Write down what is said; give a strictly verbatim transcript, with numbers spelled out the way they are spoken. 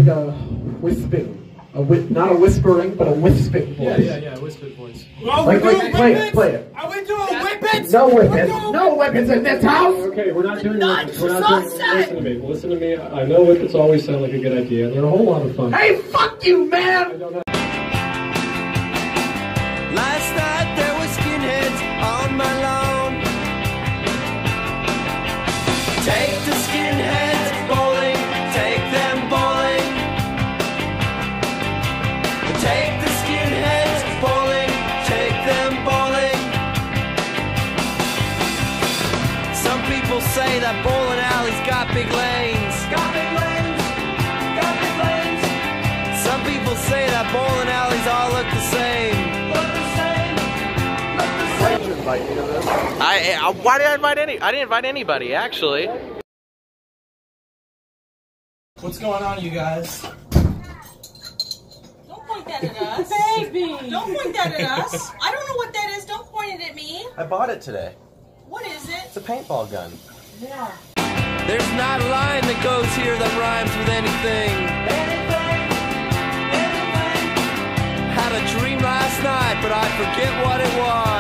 like a whispering. A whi not a whispering, but a whispering voice. Yeah, yeah, yeah, whispered voice. Oh, like, like, play it, play it. Are we doing Whipits? No Whipits. No Whipits in this house. Okay, we're not doing Whipits. We're not doing. Listen to me. Listen to me. I know Whipits always sound like a good idea. They're a whole lot of fun. Hey, fuck you, man! I don't know. Last night there were skinheads on my lawn. Take the skinheads bowling, take them bowling. Take the skinheads bowling, take them bowling. Some people say that bowling alleys got big lanes. Got big lanes, got big lanes. Some people say that bowling alleys all look the same. Look the same, look the same. Why did you invite me to this? I, I, why did I invite any? I didn't invite anybody, actually. What's going on, you guys? Don't point that at us. Baby! Don't point that at us. I don't know what that is. Don't point it at me. I bought it today. What is it? It's a paintball gun. Yeah. There's not a line that goes here that rhymes with anything. Anything, anything. Had a dream last night, but I forget what it was.